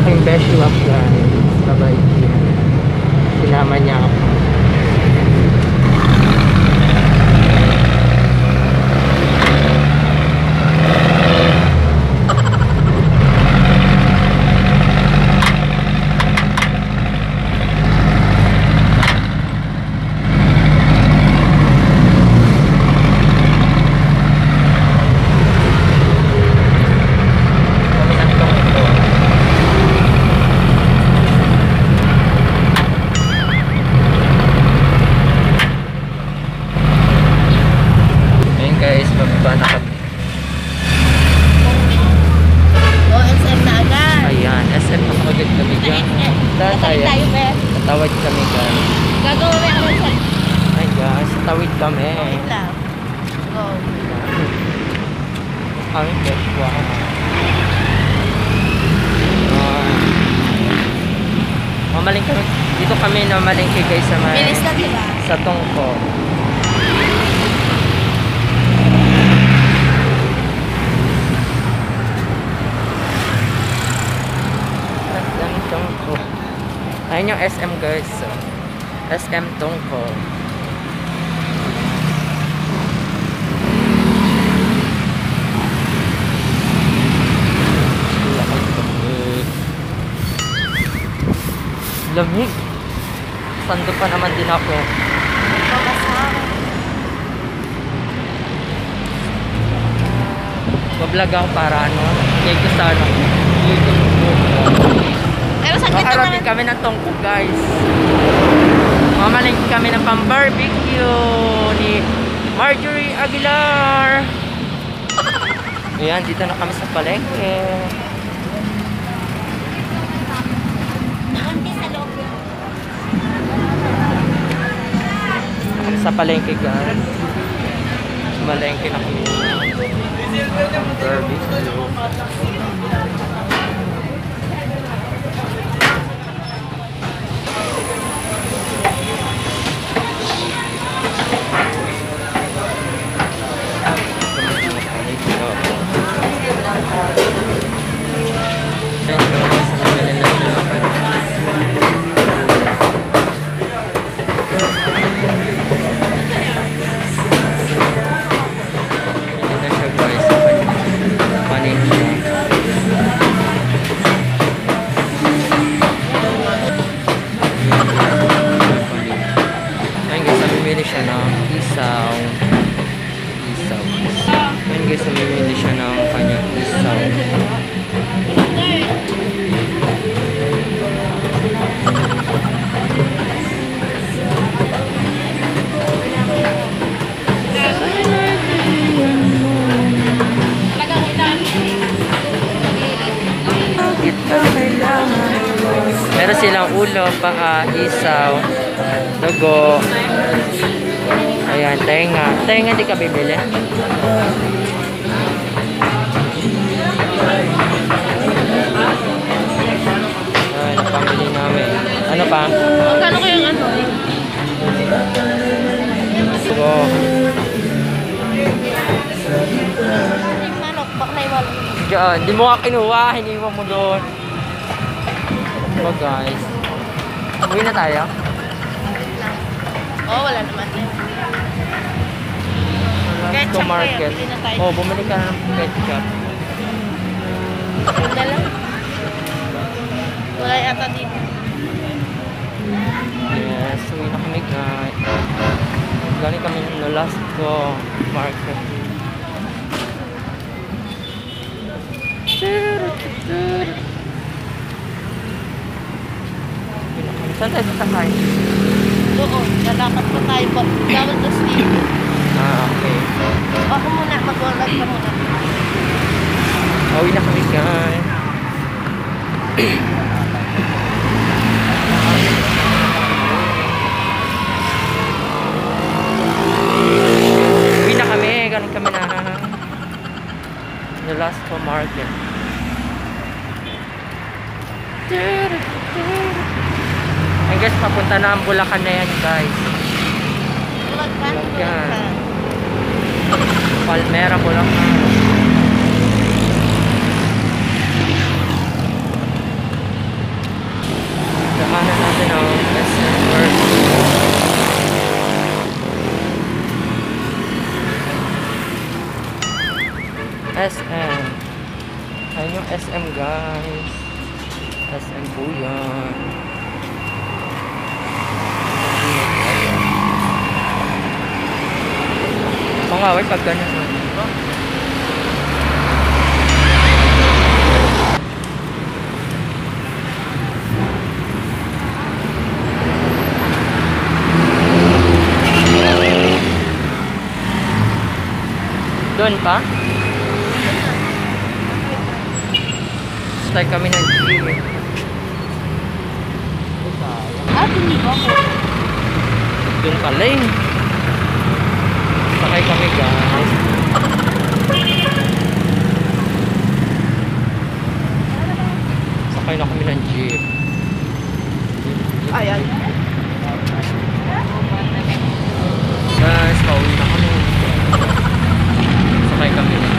aking beshi wap guys. Babay niya. Sinama niya ako. Tawid kami guys. Gagawa may ako sa... Ay guys, tawid kami. Wait lang. Go. Kami guys, wow. Mamaling kami. Dito kami namalingki guys sa may... Bilis na diba? Sa Tongko. Tongko. Ayun yung SM guys. SM Tongko. Lamig. Sando pa naman din ako. Bablog ako para ano. Kaya ko sa ano. Pero sa makarating kami ng Tongko guys. Mamalingki kami ng pang-barbecue ni Marjorie Aguilar. Ayan, dito na kami sa palengke. Kami sa palengke guys. Malengke na kami. Barbecue. Namimili siya ng kanyang isaw. Meron silang ulo, paa, isaw, dugo. Ayan, tenga. Tenga hindi ka bibili? Ayan, pamili namin. Ano pa? Magkano kayong ano? So, Manok, bak na iwala. diyan, di mo ka kinuha, hiniwan mo doon. So guys, uwi na tayo. Oo, wala naman na. Let's go market. Oh, bumili ka na ng ketchup. Ganda lang. Wala yata dito. Yes, uwi na kami guys. Galing kami ng Nolasco market. Saan tayo sasakay? Doon, lalakad pa tayo. Gawin to sleep. Ah, okay. Ako muna, mag-vlog ka muna. Uwi na kami guys. Uwi na kami. Galing kami na Nolasco market. Ay guys, papunta na ang Bulacan na yan guys. Vlog ka? Bulacan. Palmera, Bulacan. SM po yan. Pangaway pag ganyan. Doon pa? Stay kami ng jeep. Hindi ko ako. Doon pala eh. Sakay kami guys. Sakay na kami ng jeep. Ayan. Guys, pauwi na kami. Sakay kami ng